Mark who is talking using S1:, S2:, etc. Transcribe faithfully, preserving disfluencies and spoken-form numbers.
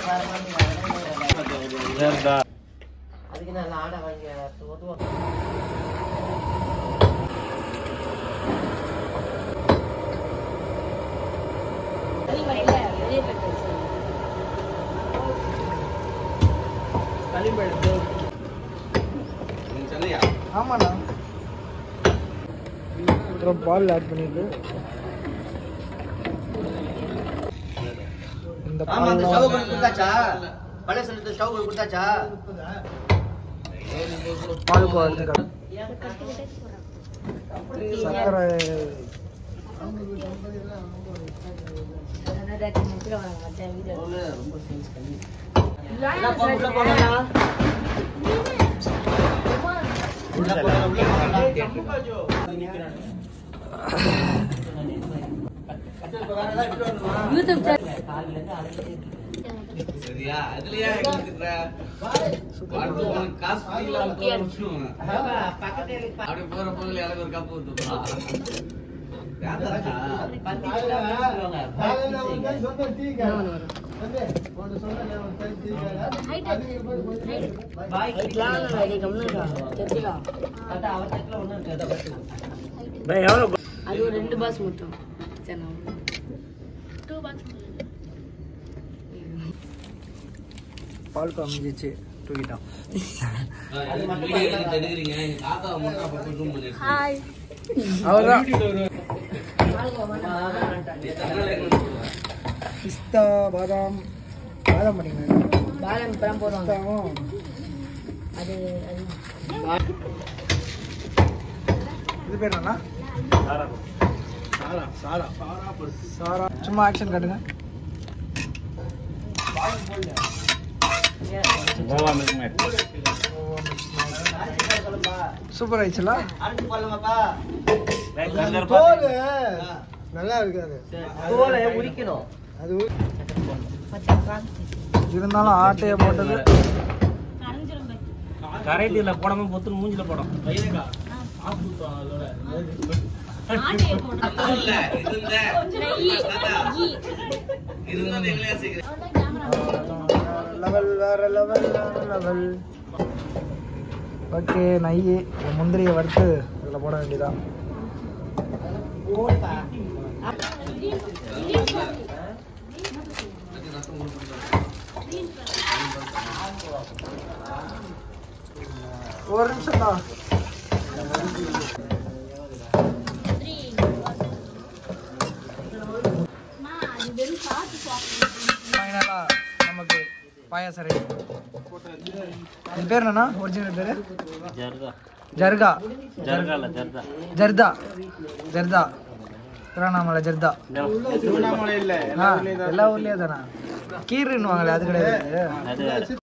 S1: அதுக்கு நான் ஆடை வாங்கி ஒதுவா ஆமாண்ணா பால் ஆட் பண்ணிட்டு இந்த பால் கொடுத்தாச்சா பழைய சொல்லிட்டு ஸ்டவ் கொடுத்தாச்சா பால் போடுறது சக்கரை
S2: சரியா அதுலயா காசு அப்படி போற போதுல எனக்கு ஒரு கப்பு ஊத்துப்பா
S3: அது ஒரு ரெண்டு பாஸ் மட்டும்
S1: பால் காமிச்சு தூக்கிட்டான் அவர்தான் பிஸ்தா பாதாம் பாதாம் பண்ணிங்க
S3: பாதாம் பழம் போடுவாங்க அது
S1: இது பேர் என்ன சாரா சாரா சாரா சும்மா ஆக்ஷன் காட்டுங்க சூப்பர் ஆயிடுச்சுல நல்லா இருக்காது தோலை உரிக்கணும் அது இருந்தாலும் ஆட்டைய போட்டது
S4: கரைட்டில போடாம பொத்து மூஞ்சில போடும்
S1: லெவல் வேற லெவல் லெவல் ஓகே நெய் முந்திரியை வறுத்து இதில் போட வேண்டியதான் ஒரு நிமிஷம் தான் ஃபைனலா நமக்கு பாயாசம் ரெடி. இது பேர் என்னன்னா ஒரிஜினல் பேரு ஜர்கா ஜர்கா ஜர்தா ஜர்தா திருவண்ணாமலை ஜர்தா எல்லா ஊர்லயும் தானே கீருன்னு வாங்கல அது கிடையாது.